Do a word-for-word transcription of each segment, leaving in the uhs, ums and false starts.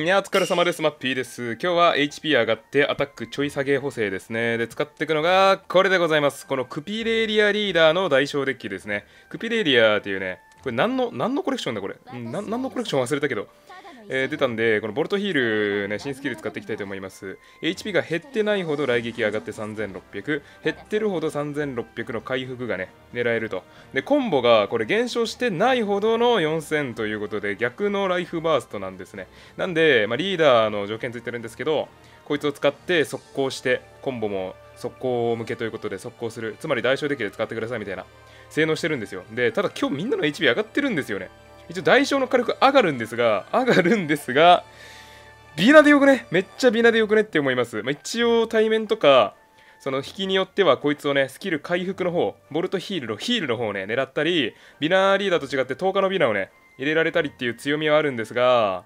や、お疲れ様です。マッピーです。今日は エイチピー 上がってアタックちょい下げ補正ですね。で、使っていくのがこれでございます。このクピレリアリーダーの代償デッキですね。クピレリアっていうね、これ何の、何のコレクションだこれ。うん、な何のコレクション忘れたけど。えー、出たんで、このボルトヒール、ね、新スキル使っていきたいと思います。エイチピー が減ってないほど雷撃上がってさんぜんろっぴゃく、減ってるほどさんぜんろっぴゃくの回復がね、狙えると。で、コンボがこれ減少してないほどのよんせんということで、逆のライフバーストなんですね。なんで、まあ、リーダーの条件ついてるんですけど、こいつを使って速攻して、コンボも速攻向けということで速攻する。つまり代償デッキで使ってくださいみたいな性能してるんですよ。で、ただ今日みんなの エイチピー 上がってるんですよね。一応代償の火力上がるんですが、上がるんですが、ビナでよくね、めっちゃビナでよくねって思います。まあ、一応対面とか、その引きによってはこいつをね、スキル回復の方、ボルトヒールのヒールの方をね、狙ったり、ビナリーダーと違ってとおかのビナをね、入れられたりっていう強みはあるんですが、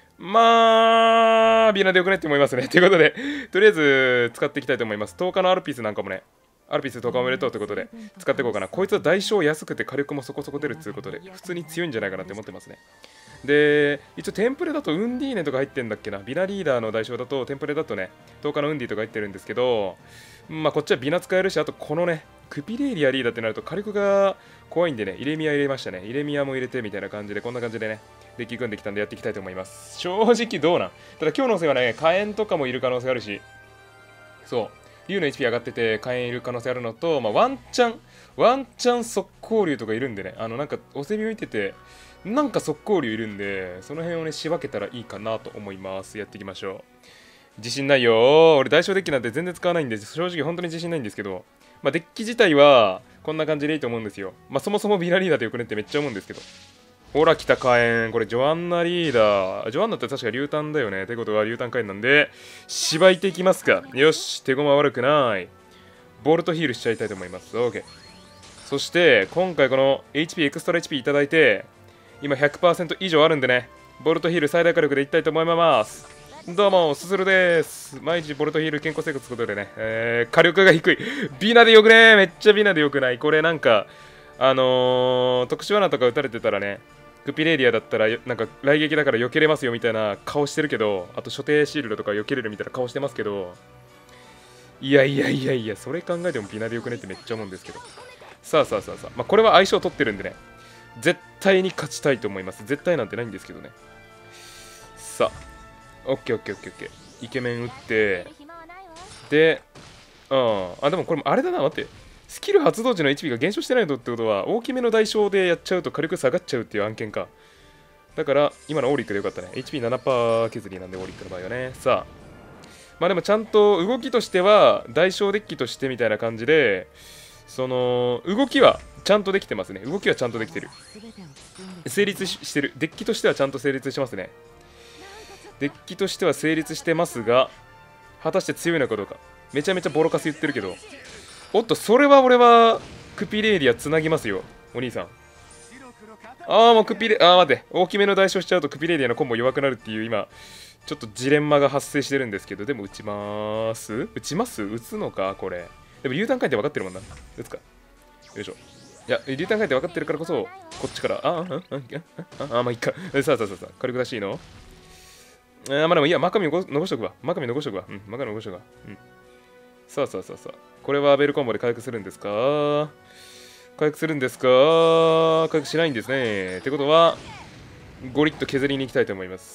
まあ、ビナでよくねって思いますね。ということで、とりあえず使っていきたいと思います。とおかのアルピスなんかもね、アルピスとおかおめでとうということで使っていこうかな。こいつは代償安くて火力もそこそこ出るということで、普通に強いんじゃないかなって思ってますね。で、一応テンプレだとウンディーネとか入ってんだっけな。ビナリーダーの代償だとテンプレだとね、とおかのウンディとか入ってるんですけど、まあこっちはビナ使えるし、あとこのね、クピレイリアリーダーってなると火力が怖いんでね、イレミア入れましたね。イレミアも入れてみたいな感じで、こんな感じでね、デッキ組んできたんでやっていきたいと思います。正直どうなんただ今日のせいはね、火炎とかもいる可能性あるし、そう。竜の エイチピー 上がってて火炎いる可能性あるのと、まあ、ワンチャン、ワンチャン速攻竜とかいるんでね、あのなんかおセミ見てて、なんか速攻竜いるんで、その辺をね、仕分けたらいいかなと思います。やっていきましょう。自信ないよ。俺、代償デッキなんて全然使わないんで、正直本当に自信ないんですけど、まあ、デッキ自体はこんな感じでいいと思うんですよ。まあ、そもそもビナリーダーでよくねってめっちゃ思うんですけど。ほら来た火炎。これジョアンナリーダー。ジョアンナって確か竜炭だよね。ってことは竜炭火炎なんで、しばいていきますか。よし、手駒悪くない。ボルトヒールしちゃいたいと思います。OK。そして、今回この エイチピー、エクストラ エイチピー いただいて、今 ひゃくパーセント 以上あるんでね、ボルトヒール最大火力でいきたいと思います。どうも、すするです。毎日ボルトヒール健康生活ということでね、えー、火力が低い。ビナでよくねめっちゃビナでよくない。これなんか、あのー、特殊罠とか撃たれてたらね、クピレーリアだったらなんか雷撃だから避けれますよみたいな顔してるけど、あと所定シールドとか避けれるみたいな顔してますけど、いやいやいやいや、それ考えてもビナでよくねってめっちゃ思うんですけど。さあさあさあさあ、まあ、これは相性取ってるんでね、絶対に勝ちたいと思います。絶対なんてないんですけどね。さあ、オッケーオッケーオッケーオッケー。イケメン打って、で、うん、あ、でもこれもあれだな、待って。スキル発動時の エイチピー が減少してないのってことは、大きめの代償でやっちゃうと火力下がっちゃうっていう案件か。だから、今のオーリックでよかったね。エイチピーななパーセント 削りなんで、オーリックの場合はね。さあ。まあでもちゃんと動きとしては、代償デッキとしてみたいな感じで、その、動きはちゃんとできてますね。動きはちゃんとできてる。成立してる。デッキとしてはちゃんと成立してますね。デッキとしては成立してますが、果たして強いのかどうか。めちゃめちゃボロカス言ってるけど、おっと、それは俺はクピレーリアつなぎますよ、お兄さん。ああ、もうクピレ、ああ、待って、大きめの代償しちゃうとクピレーリアのコンボ弱くなるっていう今、ちょっとジレンマが発生してるんですけど、でも打ちまーす打ちます打つのかこれ。でも竜炭回って分かってるもんな。打つか。よいしょ。いや、竜炭回って分かってるからこそ、こっちから、ああ、ああ、ああ、まあいっか。さあさあさあさあ、火力らしいのあーまあでもいいや、マカミ残しとくわ。マカミ残しとくわ。うん、マカミ残しとくわ。うん。さあさあさあさあ。これはベルコンボで回復するんですか回復するんですか回復しないんですね。ってことは、ゴリッと削りに行きたいと思います。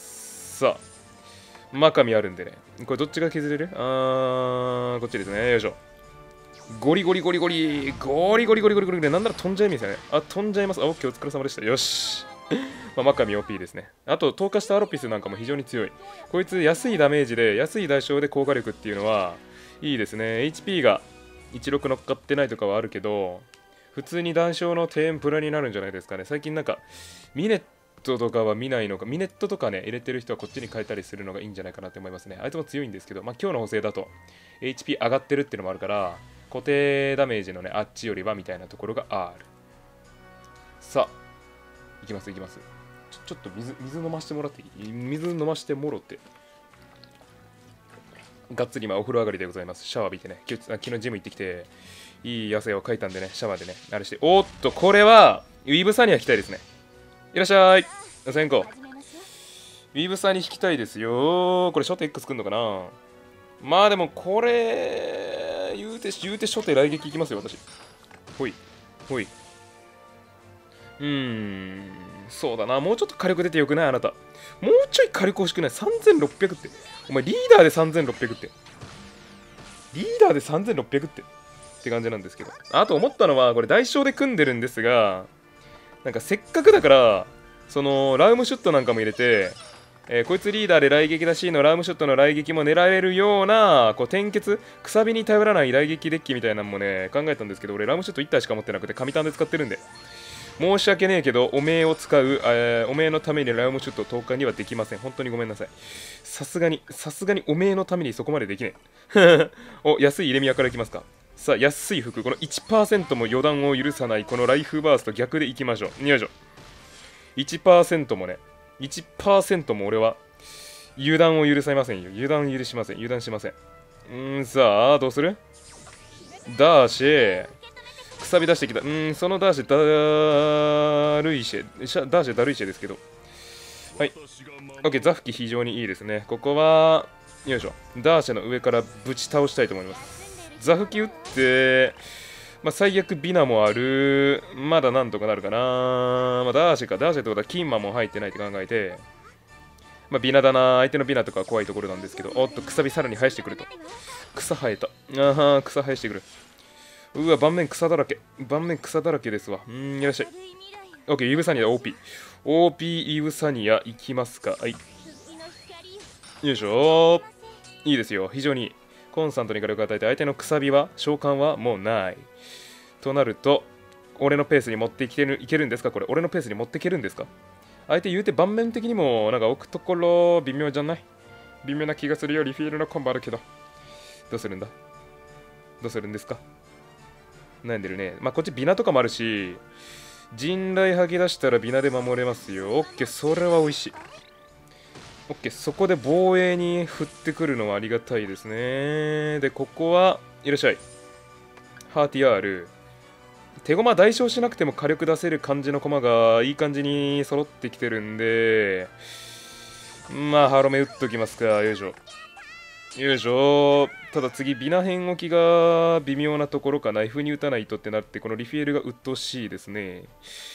さあ。マカミあるんでね。これどっちが削れるあー、こっちですね。よいしょ。ゴリゴリゴリゴリ。ゴリゴリゴリゴリゴリゴリ。なんなら飛んじゃいますよね。あ、飛んじゃいます。あ、オッケーお疲れ様でした。よし。まあ、マカミ オーピー ですね。あと、投下したアロピスなんかも非常に強い。こいつ安いダメージで、安い代償で効果力っていうのは、いいですね。エイチピー がじゅうろく乗っかってないとかはあるけど、普通に弾償の天ぷらになるんじゃないですかね。最近なんか、ミネットとかは見ないのか、ミネットとかね、入れてる人はこっちに変えたりするのがいいんじゃないかなと思いますね。あいつも強いんですけど、まあ今日の補正だと、エイチピー 上がってるっていうのもあるから、固定ダメージのね、あっちよりはみたいなところがある。さあ、いきますいきます。ちょ、ちょっと水、水飲ましてもらっていい水飲ましてもろって。がっつり今お風呂上がりでございます。シャワー浴びてね、昨日、昨日ジム行ってきて、いい汗をかいたんでね、シャワーでね、あれして、おーっと、これは、ウィブサニア来たいですね。いらっしゃい。先行。 ウィーブサーに引きたいですよ。これ初手 X くんのかな。まあでもこれ、言うて、言うて初手来撃いきますよ、私。ほい。ほい。うーん。そうだな。もうちょっと火力出てよくないあなた。もうちょい火力欲しくない ?さんぜんろっぴゃく って。お前リーダーでさんぜんろっぴゃくって。リーダーでさんぜんろっぴゃくって。って感じなんですけど。あと思ったのは、これ代償で組んでるんですが、なんかせっかくだから、その、ラウムシュットなんかも入れて、えー、こいつリーダーで雷撃だしのラウムショットの雷撃も狙えるようなこう転結くさびに頼らない雷撃デッキみたいなのもね考えたんですけど、俺ラウムショットいち体しか持ってなくて神タンで使ってるんで申し訳ねえけどおめえを使う、えー、おめえのためにラウムショット投下にはできません。本当にごめんなさい。さすがにさすがにおめえのためにそこまでできねえお安い入れ宮からいきますか。さあ安い服この いちパーセント も予断を許さないこのライフバースと逆でいきましょう。よいしょ。 いちパーセント もねいちパーセント も俺は油断を許されませんよ。油断許しません。油断しません。うーん、さあ、どうする？ダーシェ。くさび出してきた。うーん、そのダーシェ、ダルイシェ。ダーシェ、ダルイシェですけど。はい。OK、ザフキ非常にいいですね。ここは、よいしょ。ダーシェの上からぶち倒したいと思います。ザフキ打って、まあ、最悪ビナもある。まだなんとかなるかな。まあ、ダーシェか。ダーシェってことはキンマも入ってないって考えて、まあ、ビナだな。相手のビナとかは怖いところなんですけど、おっと、くさびさらに生やしてくると。草生えた。あは草生やしてくる。うわ、盤面草だらけ。盤面草だらけですわ。うーん、いらっしゃい。OK、イーブサニアだ、オーピー。オーピー イーブサニア、いきますか。はい。よいしょ。いいですよ。非常にいい。コンスタントに火力を与えて、相手のくさびは、召喚はもうない。となると、俺のペースに持っていけるいけるんですかこれ。俺のペースに持っていけるんですか。相手言うて盤面的にもなんか置くところ微妙じゃない？微妙な気がするよ。リフィールのコンボあるけど。どうするんだ？どうするんですか？悩んでるね。まあこっちビナとかもあるし、陣雷吐き出したらビナで守れますよ。オッケー、それは美味しい。オッケー、そこで防衛に振ってくるのはありがたいですね。で、ここはいらっしゃい。ハーティアール。手駒代償しなくても火力出せる感じの駒がいい感じに揃ってきてるんで、まあハロメ打っときますか。よいしょよいしょ。ただ次ビナ編置きが微妙なところか。ナイフに打たないとってなって、このリフィエルが鬱陶しいですね。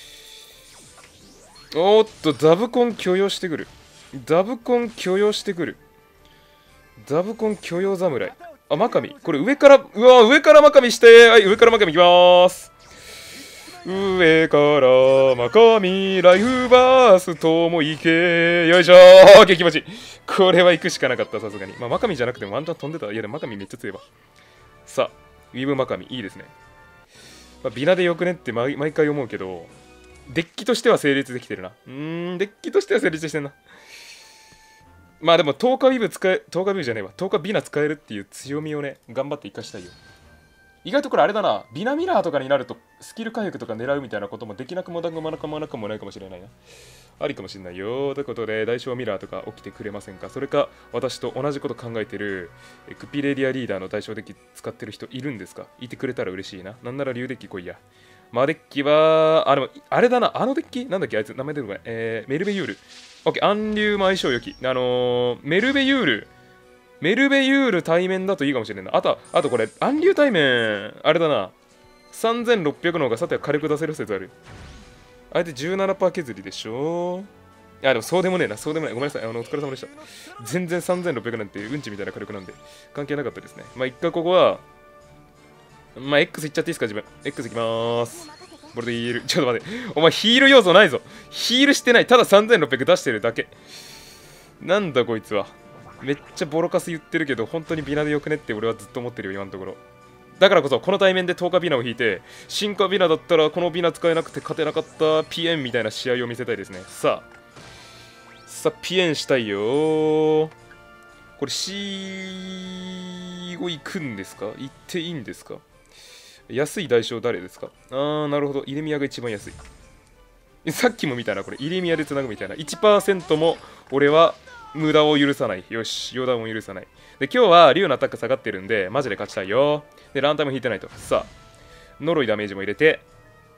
おっとザブコン許容してくる。ザブコン許容してくる。ザブコン許容侍。あ、マカミ。これ上から、うわ上からマカミして、はい、上からマカミいきまーす。上からマカミライフバースとも行け。よいしょー。激気持ちいい。これは行くしかなかった、さすがに。まあ、マカミじゃなくてもワンチャン飛んでた。いや、でもマカミめっちゃ強いわ。さあ、ウィーブマカミ、いいですね。まあ、ビナでよくねって毎毎回思うけど、デッキとしては成立できてるな。うーん、デッキとしては成立してんな。まあでも、とおかウィーブ使え、とおかウィーブじゃないわ。とおかビナ使えるっていう強みをね、頑張って生かしたいよ。意外とこれあれだな、ビナミラーとかになるとスキル回復とか狙うみたいなこともできなくもなくもなくもなくもないかもしれないな。ありかもしれないよ。ということで、大小ミラーとか起きてくれませんか。それか、私と同じこと考えてるクピレディアリーダーの大小デッキ使ってる人いるんですか。いてくれたら嬉しいな。なんなら竜デッキ来いや。マデッキは、あ、でも、あれだな、あのデッキなんだっけあいつ、名前出てこない。えー、メルベユール。オッケー、暗竜も相性良き。あのー、メルベユール。メルベユール対面だといいかもしれないな。あと、あとこれ、暗竜対面、あれだな。さんぜんろっぴゃくの方がさては火力出せる説ある。あれで じゅうななパーセント 削りでしょ。いや、でもそうでもねえな。そうでもない。ごめんなさい。あの、お疲れ様でした。全然さんぜんろっぴゃくなんてうんちみたいな火力なんで、関係なかったですね。まあ、一回ここは、まあ、X いっちゃっていいですか、自分。X いきまーす。これでヒール。ちょっと待って。お前ヒール要素ないぞ。ヒールしてない。たださんぜんろっぴゃく出してるだけ。なんだこいつは。めっちゃボロカス言ってるけど、本当にビナでよくねって俺はずっと思ってるよ、今のところ。だからこそ、この対面でとおかビナを引いて、進化ビナだったらこのビナ使えなくて勝てなかったピエンみたいな試合を見せたいですね。さあ、さあ、ピエンしたいよー。これ シーご 行くんですか？行っていいんですか？安い代償誰ですか？あー、なるほど。イレミアが一番安い。さっきも見たな、これ。イレミアで繋ぐみたいな。いちパーセント も俺は無駄を許さない。よし、予断を許さない。で、今日は竜のアタック下がってるんで、マジで勝ちたいよ。で、ランタム引いてないと。さあ、呪いダメージも入れて、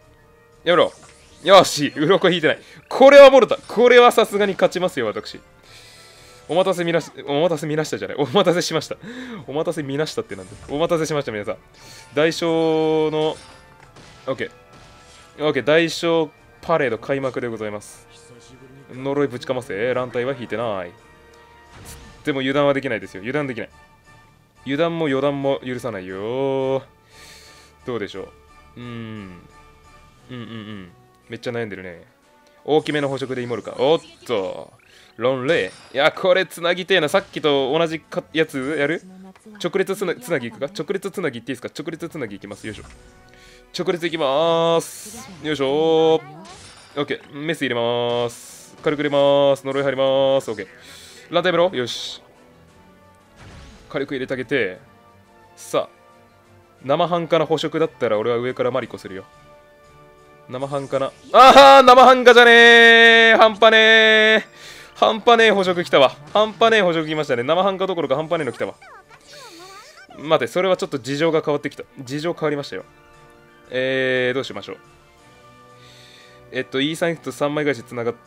やめろ。よし、鱗引いてない。これはボルタ。これはさすがに勝ちますよ、私。 お待たせみなし、お待たせみなしたじゃない。お待たせしました。お待たせみなしたってなんだ。お待たせしました、皆さん。大小の、OK。OK、大小パレード開幕でございます。呪いぶちかませ。乱体は引いてない。でも油断はできないですよ。油断できない。油断も予断も許さないよ。どうでしょう。うーん。うんうんうん。めっちゃ悩んでるね。大きめの捕食でイモるか。おっと。ロンレイ。いや、これつなぎてえな。さっきと同じかやつやる？直列つなつなぎいくか？直列つなぎっていいですか？直列つなぎいきます。よいしょ。直列いきまーす。よいしょー。オッケー。メス入れまーす。軽く入れまーす。呪い入りまーす。オッケー。ランタイメロよし。軽く入れてあげて。さあ。生半可な捕食だったら俺は上からマリコするよ。生半可な。ああ生半可じゃねー半端ねー半端ねえ捕食来たわ。半端ねえ捕食来ましたね。生半可どころか半端ねえの来たわ。待て、それはちょっと事情が変わってきた。事情変わりましたよ。えー、どうしましょう。えっと、イーさん 行くとさんまい返しつながって、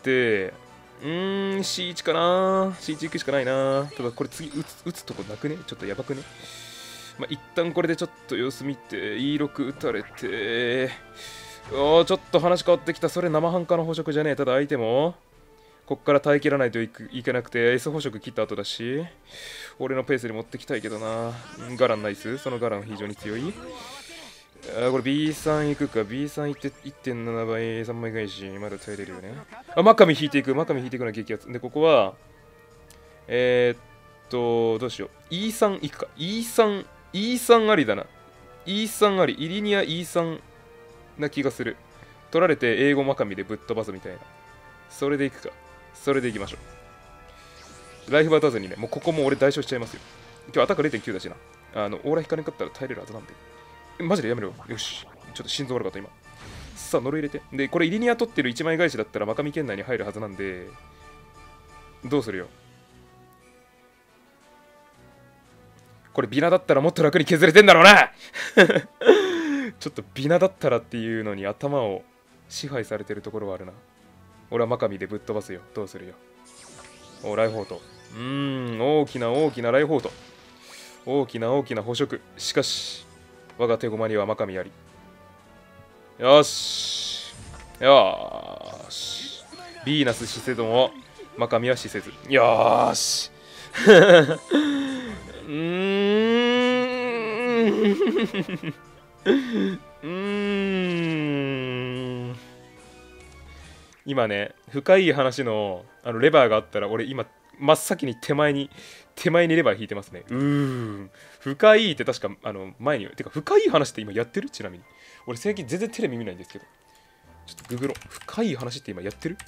うーん、シーワン かな シーワン 行くしかないな。ただこれ次打つ、打つとこなくね？ちょっとやばくね？まあ、一旦これでちょっと様子見て、イーろく 打たれて、おー、ちょっと話変わってきた。それ生半可の捕食じゃねえ。ただ相手も、こっから耐えきらないといくいけなくて、S 捕食切った後だし、俺のペースに持ってきたいけどな。ガランナイス。そのガラン非常に強い。あこれ ビーさん 行くか。ビーさん 行って いってんなな 倍、さんまい返し、まだ耐えれるよね。あ、マカミ引いていく。マカミ引いていくのは激アツ。で、ここは、えー、っと、どうしよう。イーさん 行くか。イーさん、イーさん ありだな。イーさん あり。イリニア イーさん な気がする。取られて英語マカミでぶっ飛ばすみたいな。それで行くか。それで行きましょう。ライフバーたずにね、もうここも俺代償しちゃいますよ。今日アタック れいてんきゅう だしな。あの、オーラ引かなかったら耐えれるはずなんで。え、マジでやめろよ。よし。ちょっと心臓悪かった今。さあ、呪い入れて。で、これイリニア取ってるいちまい返しだったらマカミ圏内に入るはずなんで、どうするよ。これビナだったらもっと楽に削れてんだろうなちょっとビナだったらっていうのに頭を支配されてるところはあるな。俺はマカミでぶっ飛ばすよ。どうするよ。お、ライフォート。うーん、大きな大きなライフォート。大きな大きな捕食。しかし、我が手駒にはマカミあり。よし。よーし。ヴィーナス死せども、マカミは死せず。よーし。うーん。うーん。今ね、深い話のあのレバーがあったら、俺今、真っ先に手前に、手前にレバー引いてますね。うーん。深いって確か、あの、前に、てか、深い話って今やってる？ちなみに。俺最近全然テレビ見ないんですけど。ちょっとググろう。深い話って今やってる？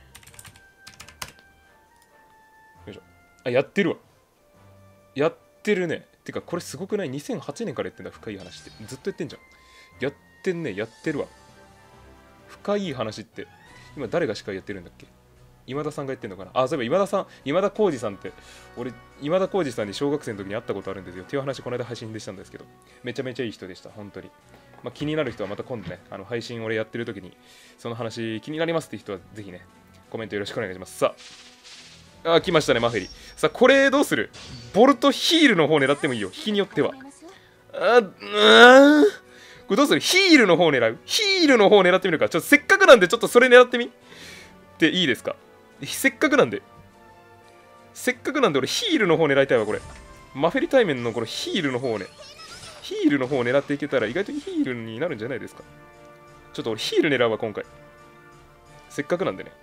よいしょ。あ、やってるわ。やってるね。てか、これすごくない？ にせんはち 年からやってんだ、深い話って。ずっとやってんじゃん。やってんね、やってるわ。深い話って、今誰が司会やってるんだっけ？今田さんがやってんのかなあ、そういえば今田さん、今田耕司さんって、俺、今田耕司さんに小学生の時に会ったことあるんですよ。っていう話、この間配信でしたんですけど、めちゃめちゃいい人でした、本当に。まあ、気になる人はまた今度ね、あの配信俺やってる時に、その話気になりますって人はぜひね、コメントよろしくお願いします。さあ、あ、来ましたね、マフェリ。さあ、これどうする？ボルトヒールの方狙ってもいいよ、日によっては。あ、うーん。これどうする？ヒールの方狙う？ヒールの方狙ってみるか。ちょっとせっかくなんで、ちょっとそれ狙ってみっていいですか？せっかくなんで。せっかくなんで俺ヒールの方狙いたいわ、これ。マフェリ対面のこのヒールの方をね。ヒールの方を狙っていけたら意外とヒールになるんじゃないですか。ちょっと俺ヒール狙うわ、今回。せっかくなんでね。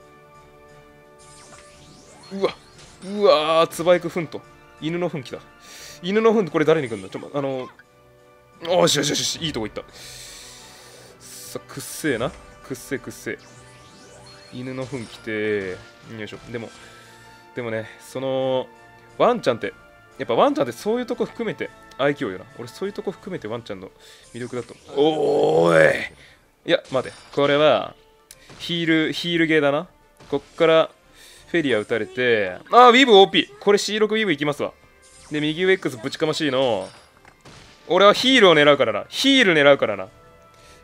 うわ、うわー、つばやくフンと。犬のフン来た。犬のフンこれ誰に来んの？ちょ、あの、おしよしよし、いいとこ行った。さあ、くっせえな。くっせえくっせえ。犬の糞来て、よいしょ。でも、でもね、その、ワンちゃんって、やっぱワンちゃんってそういうとこ含めて愛嬌よな。俺そういうとこ含めてワンちゃんの魅力だと思う。おーい。いや、待て。これは、ヒール、ヒールゲーだな。こっからフェリア打たれて、あー、ウィブ オーピー。これ シーろく ウィブいきますわ。で、右上 X ぶちかましいの。俺はヒールを狙うからな。ヒール狙うからな。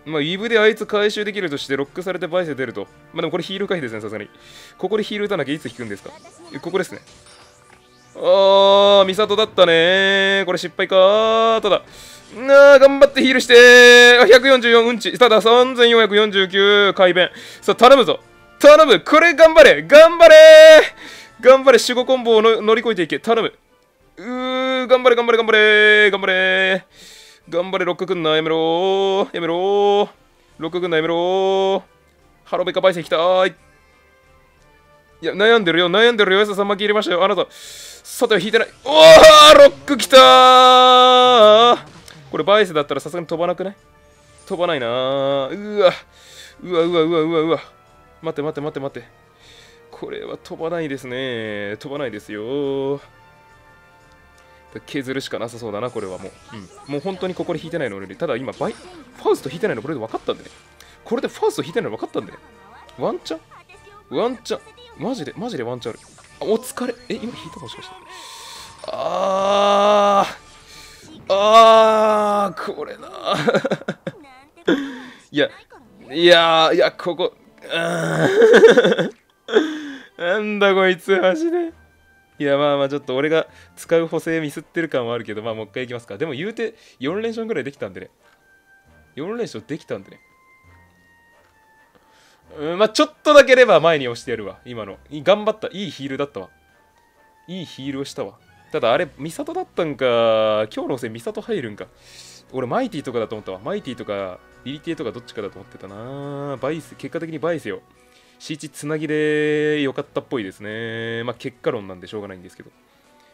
まあ、ウィブであいつ回収できるとして、ロックされてバイスで出ると。まあでもこれヒール回避ですね、さすがに。ここでヒール打たなきゃいつ引くんですか？ここですね。あー、ミサトだったね。これ失敗か。ただ、なあ、頑張ってヒールしてー。ひゃくよんじゅうよんうんち。ただ、さんぜんよんひゃくよんじゅうきゅう改弁。さあ、頼むぞ。頼む。これ頑張れ。頑張れー。頑張れ。守護コンボをの乗り越えていけ。頼む。うー、頑張れ、頑張れ、頑張れ。頑張れー。頑張れ、ロックくんな。やめろー。やめろー。ロックくんな、やめろー。ハロベカバイセン来たーい。いや、悩んでるよ。悩んでるよ。やささん巻き入れましたよ。あなた。さては引いてない。おー、ロック来たー。これバイスだったらさすがに飛ばなくない？飛ばないなー。うわ。うわうわうわうわうわ。待って待って待って待って。これは飛ばないですね。飛ばないですよ。削るしかなさそうだな、これはもう。うん。もう本当にここで引いてないの俺に。ただ今バイ、ファウスト引いてないのこれで分かったんでね。これでファウスト引いてないの分かったんでね。ワンチャンワンチャンマジで、マジでワンチャンある。あ、お疲れ。え、今引いたもしかして。あー。あー、これな。いや、いや、いや、ここ。なんだこいつ、マジで。いや、まあまあ、ちょっと俺が使う補正ミスってる感はあるけど、まあもう一回いきますか。でも言うてよん連勝ぐらいできたんでね。よん連勝できたんでね。うん、まあちょっとだけレバー前に押してやるわ。今の。頑張った。いいヒールだったわ。いいヒールをしたわ。ただあれ、ミサトだったんか。今日のせいミサト入るんか。俺、マイティとかだと思ったわ。マイティとか、リリティとかどっちかだと思ってたな。バイス、結果的にバイスよ。シーチつなぎで良かったっぽいですね。まあ結果論なんでしょうがないんですけど。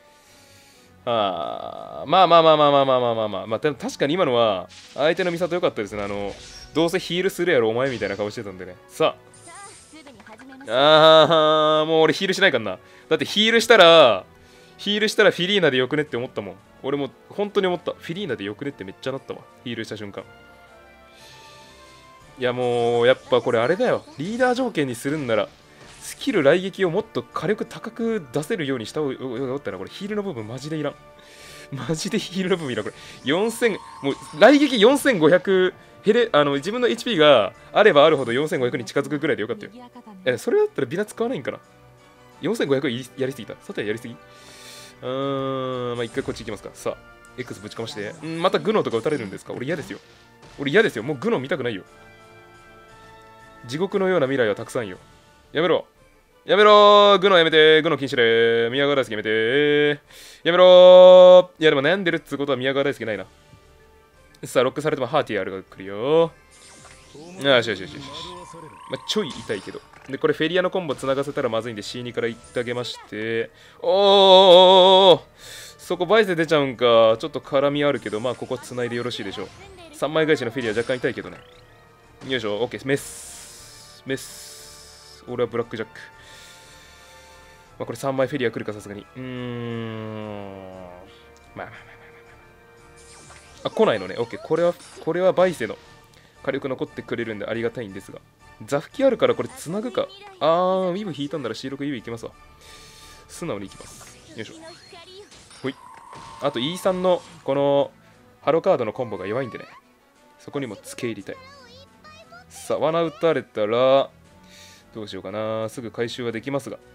あまあまあまあまあまあまあまあまあまあ、まあ、確かに今のは相手のミサト良かったですね。あの、どうせヒールするやろお前みたいな顔してたんでね。さあ。ああ、もう俺ヒールしないかんな。だってヒールしたら、ヒールしたらフィリーナでよくねって思ったもん。俺も本当に思った。フィリーナでよくねってめっちゃなったわ。ヒールした瞬間。いやもうやっぱこれあれだよ。リーダー条件にするんならスキル雷撃をもっと火力高く出せるようにした方がよかったらこれヒールの部分マジでいらん。マジでヒールの部分いらん。これよんせん、もう雷撃よんせんごひゃく減れ、あの自分の エイチピー があればあるほどよんせんごひゃくに近づくぐらいでよかったよ。え、それだったらビナ使わないんかな。よんせんごひゃくやりすぎた。さてやりすぎ。うーん、まあ一回こっち行きますか。さあ、X ぶちかまして。んまたグノとか打たれるんですか？俺嫌ですよ。俺嫌ですよ。もうグノ見たくないよ。地獄のような未来はたくさんよ。やめろ。やめろー。グノやめてー。グノ禁止でー。宮川大輔やめてー。やめろー。いやでも悩んでるっつうことは宮川大輔ないな。さあ、ロックされてもハーティー R が来るよー。よしよしよしよし。まあ、ちょい痛いけど。で、これフェリアのコンボ繋がせたらまずいんで シーツー から行ってあげまして。おー、そこバイス出ちゃうんか。ちょっと絡みあるけど、まあここ繋いでよろしいでしょう。さんまい返しのフェリア若干痛いけどね。よいしょ、オッケー、メス。メス。俺はブラックジャック。まあこれさんまいフェリア来るかさすがに。うーん。まあまあまあまあまあ。あ、来ないのね。オッケー。これは、これはバイセの火力残ってくれるんでありがたいんですが。ザフキあるからこれつなぐか。あー、ウィブ引いたんなら シーろく ウィブいきますわ。素直にいきます。よいしょ。ほい。あと イースリー のこのハロカードのコンボが弱いんでね。そこにも付け入りたい。さあ、罠打たれたら、どうしようかな。すぐ回収はできますが。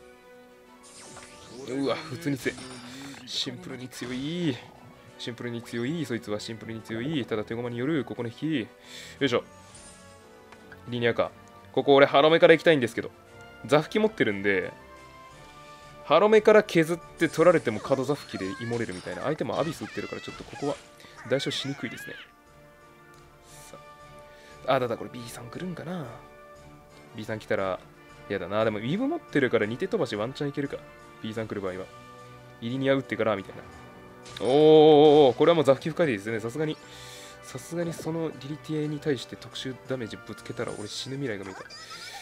うわ、普通に強い。シンプルに強い。シンプルに強い。そいつはシンプルに強い。ただ手駒による、ここの引き。よいしょ。リニアか。ここ俺、ハロメから行きたいんですけど。ザフキ持ってるんで、ハロメから削って取られても角ザフキでイモれるみたいな。相手もアビス打ってるから、ちょっとここは代償しにくいですね。あ、だだ、これ ビーさん 来るんかな。ビーさん 来たら嫌だな。でも、ウィーブ持ってるからに手飛ばしワンチャンいけるか。ビーさん 来る場合は。イリニア打ってからみたいな。おーおーおー、これはもうザフキ深いですね。さすがに、さすがにそのリリティエに対して特殊ダメージぶつけたら俺死ぬ未来が見えた。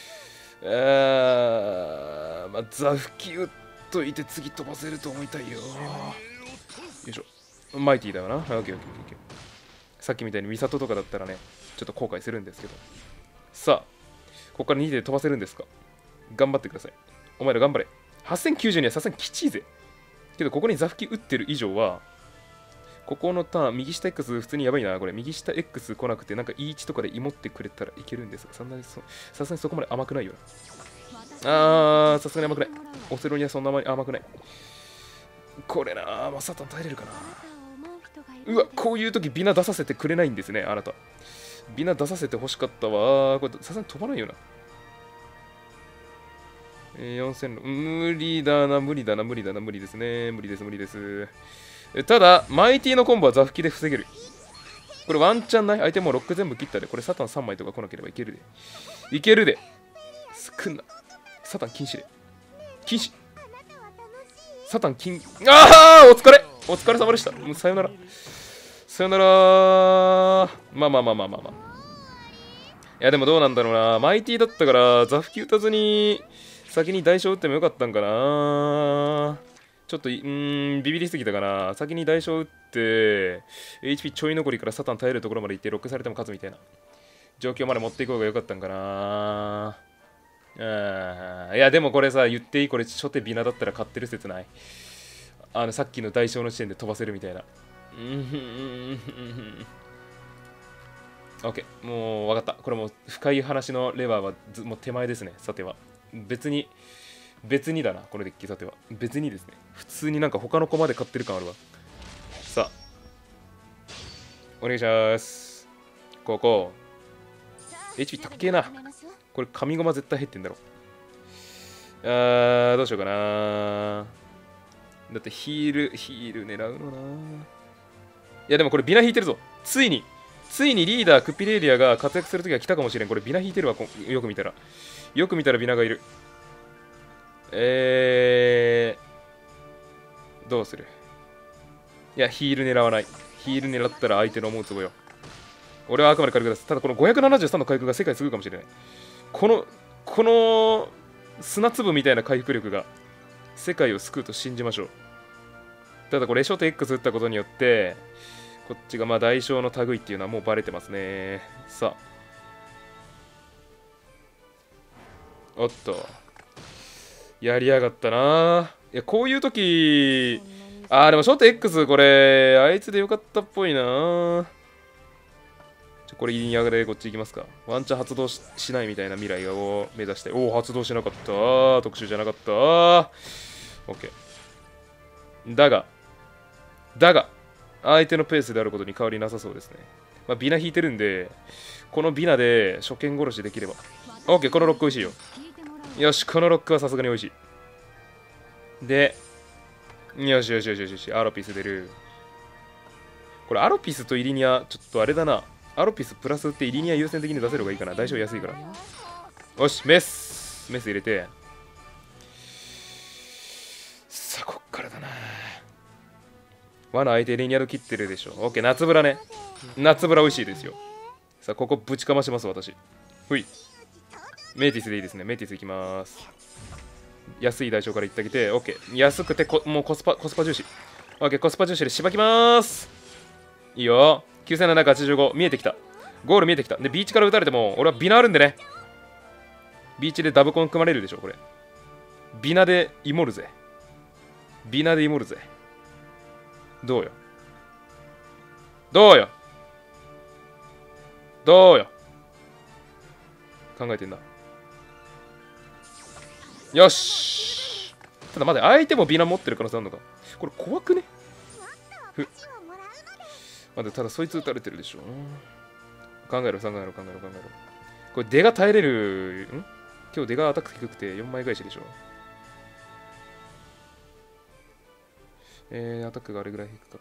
あー、まあ、ザフキ打っといて次飛ばせると思いたいよ。よいしょ。マイティだよな。オッケーオッケーオッケー。さっきみたいにミサトとかだったらね、ちょっと後悔するんですけど。さあ、ここからにで飛ばせるんですか？頑張ってください。お前ら頑張れ。はっせんきゅうじゅうにはさすがにきちいぜ。けど、ここにザフキ打ってる以上は、 ここのターン、右下 X 普通にやばいな。これ、右下 X 来なくて、なんか イーワン とかで芋ってくれたらいけるんですが、そんなにそ、さすがにそこまで甘くないよな。あー、さすがに甘くない。オセロにはそんな甘くない。これなー、まあ、サタン耐えれるかな。うわ、こういう時ビナ出させてくれないんですね、あなた。ビナ出させて欲しかったわ。これ、さすがに飛ばないよな。えー、よんせんろく、無理だな、無理だな、無理だな、無理ですね。無理です、無理です。ただ、マイティのコンボはザフキで防げる。これワンチャンない。相手もロック全部切ったで。これサタンさんまいとか来なければいけるで。いけるで。少んな。サタン禁止で。禁止。サタン禁。ああお疲れお疲れ様でした。もうさよなら。さよなら。まあまあまあまあまあまあ。いやでもどうなんだろうな。マイティだったからザフキ打たずに先に代償打ってもよかったんかな。ちょっと、うーん、ビビりすぎたかな。先に代償打って、エイチピー ちょい残りからサタン耐えるところまで行って、ロックされても勝つみたいな状況まで持っていこうがよかったんかな。あいや、でもこれさ、言っていいこれ、初手ビナだったら勝ってる説ない。あの、さっきの代償の時点で飛ばせるみたいな。うん、うん、うん。OK、もう分かった。これもう深い話のレバーはずもう手前ですね、さては。別に。別にだな、このデッキさては。別にですね。普通になんか他の駒で買ってる感あるわ。さあ。お願いします。ここ。エイチピー 高えな。これ、神駒絶対入ってんだろ。あー、どうしようかな。だってヒール、ヒール狙うのな。いや、でもこれビナ引いてるぞ。ついに、ついにリーダー、クッピレーディアが活躍するときが来たかもしれん。これビナ引いてるわ、よく見たら。よく見たらビナがいる。えー、どうする？いや、ヒール狙わない。ヒール狙ったら相手の思うつぼよ。俺はあくまで軽く出す。ただこのごひゃくななじゅうさんの回復が世界すぐかもしれない。この、この砂粒みたいな回復力が世界を救うと信じましょう。ただこれ、ショート X 打ったことによって、こっちがまあ代償の類っていうのはもうバレてますね。さあ。おっと。やりやがったな。いや、こういう時、あー、でもショート X、これ、あいつでよかったっぽいな。ちょ、これ、インヤでこっち行きますか。ワンチャン発動 し, しないみたいな未来を目指して。おお、発動しなかった。特殊じゃなかった。オッケー。だが、だが、相手のペースであることに変わりなさそうですね。まあ、ビナ引いてるんで、このビナで初見殺しできれば。オッケー、このロック美味しいよ。よし、このロックはさすがに美味しい。で、よしよしよしよしよし、アロピス出る。これ、アロピスとイリニア、ちょっとあれだな。アロピスプラスってイリニア優先的に出せる方がいいかな。代償安いから。よし、メス。メス入れて。さあ、こっからだな。罠相手イリニアと切ってるでしょ。オッケー、夏ブラね。夏ブラ美味しいですよ。さあ、ここぶちかまします、私。ふい。メイティスでいいですね。メイティスいきます。安い代償からいってあげて、OK。安くてこ、もうコスパ、コスパ重視。OK、コスパ重視でしばきまーす。いいよ。きゅうせんななひゃくはちじゅうご。見えてきた。ゴール見えてきた。で、ビーチから撃たれても、俺はビナあるんでね。ビーチでダブコン組まれるでしょ、これ。ビナでイモるぜ。ビナでイモるぜ。どうよ。どうよ。どうよ。考えてんな。よしただ待って、相手もビナ持ってる可能性あるのか。これ怖くね。ふ待って、ただそいつ撃たれてるでしょ。考えろ考えろ考えろ考えろ。これ出が耐えれるん。今日出がアタック低くてよんまい返しでしょ。えー、アタックがあれぐらい低か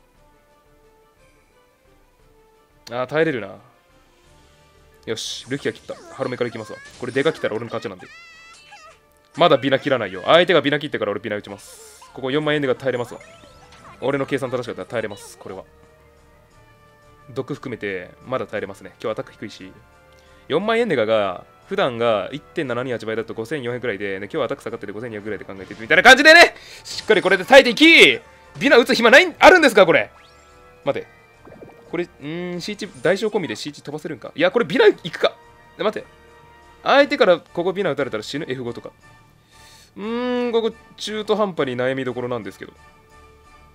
ったら。あー、耐えれるな。よし、ルキア切った。ハロメからいきますわ。これ出が来たら俺の勝ちなんで。まだビナ切らないよ。相手がビナ切ってから俺ビナ打ちます。ここよんまん円でが耐えれますわ。俺の計算正しかったら耐えれます。これは。毒含めてまだ耐えれますね。今日アタック低いし。よんまん円ネガが普段が いってんななにはち 倍だとごせんよんひゃくくらいで、ね、今日アタック下がっててごせんにひゃくぐらいで考えてみたいな感じでね、しっかりこれで耐えていき、ビナ打つ暇ないあるんですかこれ。待て。これ、うーん、シーチ、代償込みで シーチ 飛ばせるんか。いや、これビナ行くか。待て。相手からここビナ打たれたら死ぬ エフご とか。うーん、ここ中途半端に悩みどころなんですけど。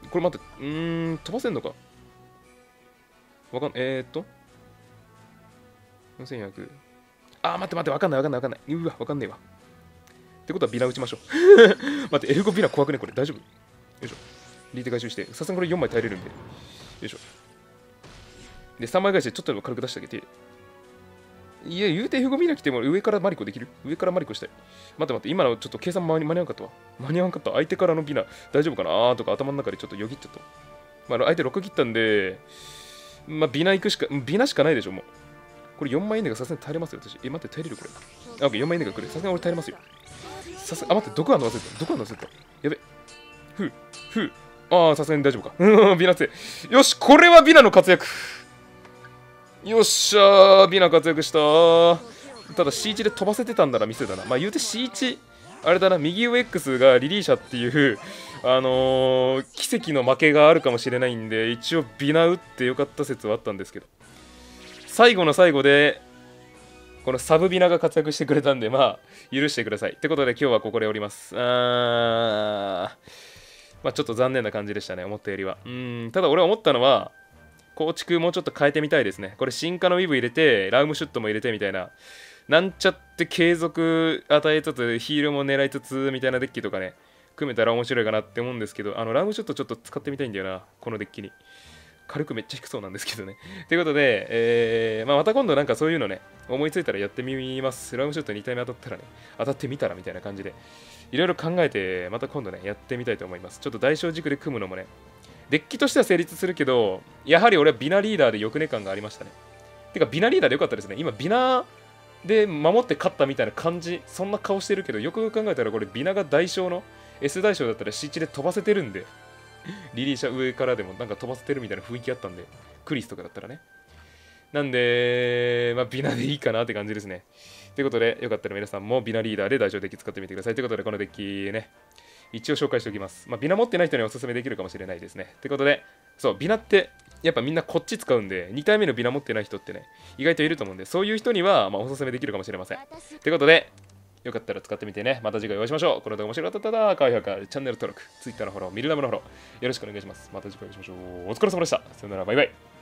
これ待って、うーん、飛ばせんのかわかんない。えーっと、よんせんよんひゃく。あー、待って待って、わかんないわかんないわかんない。うわ、わかんねえわ。ってことはビナ打ちましょう。待って、エルゴビナ怖くねこれ。大丈夫？よいしょ。リーテ回収して、さすがにこれよんまい耐えれるんで。よいしょ。で、さんまい返してちょっとでも軽く出してあげて。いや、言うてエルゴビナ来ても上からマリコできる？上からマリコしたい。待って待って、今のちょっと計算間に間に合わんかったわ。間に合わんかった。相手からのビナ大丈夫かなーとか頭の中でちょっとよぎっちゃった。まあ、相手ろく切ったんで、まあ、ビナ行くしか、ビナしかないでしょ、もう。これよんまいエネがさすがに耐えれますよ、私。え、待って、耐えれるこれ。あ、オッケー、よんまいエネが来る。さすがに俺耐えれますよ。さすが、あ、待って、毒あんの忘れた。毒あんの忘れた。やべ。ふう、ふう。ああ、さすがに大丈夫か。うん、ビナ強い。よし、これはビナの活躍。よっしゃー、ビナ活躍したー。ただ シーワン で飛ばせてたんならミスだな。まあ言うて シーワン、あれだな、右上 X がリリーシャっていう、あのー、奇跡の負けがあるかもしれないんで、一応ビナ打ってよかった説はあったんですけど、最後の最後で、このサブビナが活躍してくれたんで、まあ、許してください。ってことで今日はここでおります。あー、まあちょっと残念な感じでしたね、思ったよりは。うん、ただ俺は思ったのは、構築もうちょっと変えてみたいですね。これ進化のウィブ入れて、ラウムシュットも入れてみたいな。なんちゃって継続与えつつ、ヒールも狙いつつみたいなデッキとかね、組めたら面白いかなって思うんですけど、あの、ラウムシュットちょっと使ってみたいんだよな、このデッキに。火力めっちゃ低そうなんですけどね。ということで、えーまあ、また今度なんかそういうのね、思いついたらやってみます。ラウムシュットに体目当たったらね、当たってみたらみたいな感じで、いろいろ考えて、また今度ね、やってみたいと思います。ちょっと大小軸で組むのもね、デッキとしては成立するけど、やはり俺はビナリーダーでよくね感がありましたね。てか、ビナリーダーでよかったですね。今、ビナで守って勝ったみたいな感じ、そんな顔してるけど、よく考えたらこれ、ビナが大小の S 大小だったら シーワン で飛ばせてるんで、リリーシャ上からでもなんか飛ばせてるみたいな雰囲気あったんで、クリスとかだったらね。なんで、まあ、ビナでいいかなって感じですね。ということで、よかったら皆さんもビナリーダーで大小デッキ使ってみてください。ということで、このデッキね、一応紹介しておきます。まあ、ビナ持ってない人にはおすすめできるかもしれないですね。ということで、そう、ビナって、やっぱみんなこっち使うんで、に体目のビナ持ってない人ってね、意外といると思うんで、そういう人には、まあ、おすすめできるかもしれません。ということで、よかったら使ってみてね。また次回お会いしましょう。この動画面白かったら、高評価、チャンネル登録、Twitter のフォロー、ミルダムのフォロー、よろしくお願いします。また次回お会いしましょう。お疲れ様でした。さよなら、バイバイ。